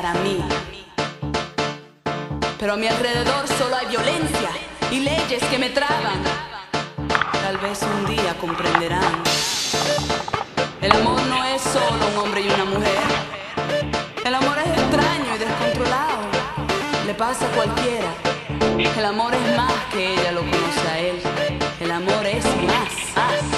para mí. Pero a mi alrededor solo hay violencia y leyes que me traban. Tal vez un día comprenderán. El amor no es solo un hombre y una mujer. El amor es extraño y descontrolado. Le pasa a cualquiera. El amor es más que ella lo conoce a él. El amor es más.